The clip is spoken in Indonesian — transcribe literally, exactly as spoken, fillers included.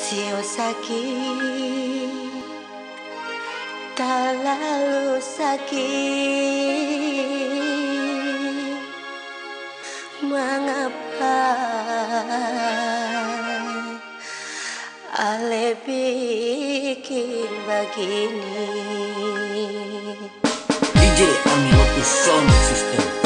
Sio sakit, terlalu sakit. Mengapa Ale bikin begini? D J Ami Lotus Sound System.